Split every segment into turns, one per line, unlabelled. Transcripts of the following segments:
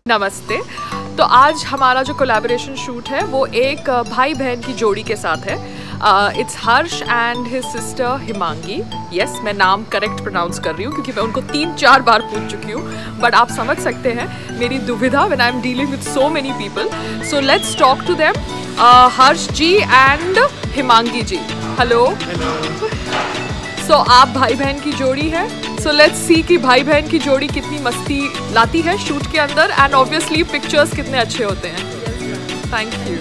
नमस्ते। तो आज हमारा जो कोलैबोरेशन शूट है वो एक भाई बहन की जोड़ी के साथ है। It's Harsh and his sister Himangi. Yes, मैं नाम करेक्ट प्रोनाउंस कर रही हूँ क्योंकि मैं उनको 3-4 बार पूछ चुकी हूँ, बट आप समझ सकते हैं मेरी दुविधा when I am dealing with so many people. So let's talk to them. Harsh ji and Himangi ji, hello. So आप भाई बहन की जोड़ी है। सो लेट्स सी कि भाई बहन की जोड़ी कितनी मस्ती लाती है शूट के अंदर, एंड ऑब्वियसली पिक्चर्स कितने अच्छे होते हैं। Thank you.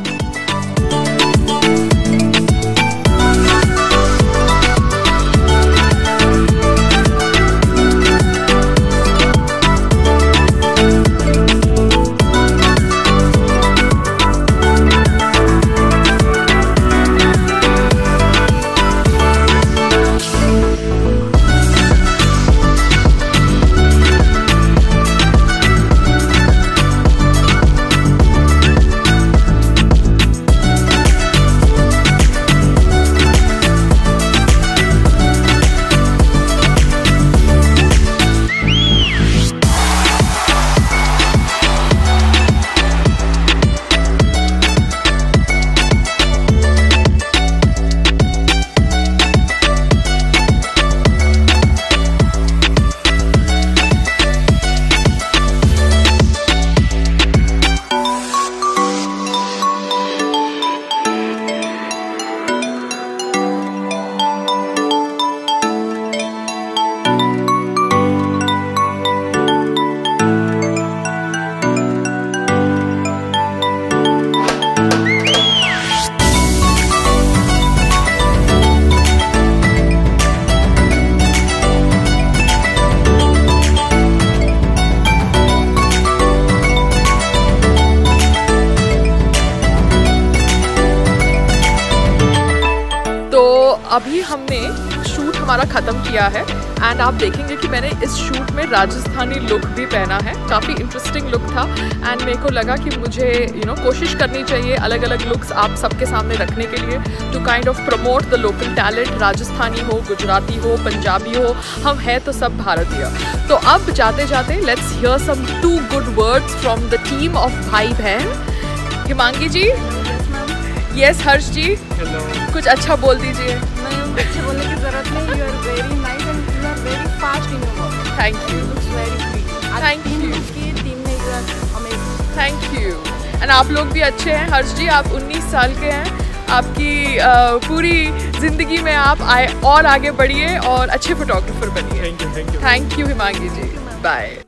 अभी हमने शूट हमारा ख़त्म किया है एंड आप देखेंगे कि मैंने इस शूट में राजस्थानी लुक भी पहना है। काफ़ी इंटरेस्टिंग लुक था एंड मेरे को लगा कि मुझे कोशिश करनी चाहिए अलग अलग लुक्स आप सबके सामने रखने के लिए, to kind of promote the local talent. Rajasthani हो, गुजराती हो, पंजाबी हो, हम हैं तो सब भारतीय। तो अब जाते जाते let's hear some 2 good words from the team of भाई बहन। हिमांगी जी। यस हर्ष जी।
हेलो।
कुछ अच्छा बोल दीजिए।
अच्छे बोलने की जरूरत नहीं। You are very nice and you are very fast in your work.
Thank you.
Looks very pretty.
Thank you.
की टीम में you are amazing.
Thank you. And आप लोग भी अच्छे हैं। हर्ष जी, आप 19 साल के हैं। आपकी पूरी ज़िंदगी में आप और आगे बढ़िए और अच्छे फोटोग्राफर बनिए।
Thank you.
Thank you Himangi ji. Bye.